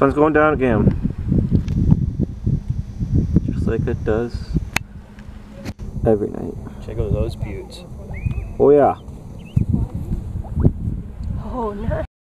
Sun's going down again. Just like it does every night. Check out those buttes. Oh yeah. Oh, nice.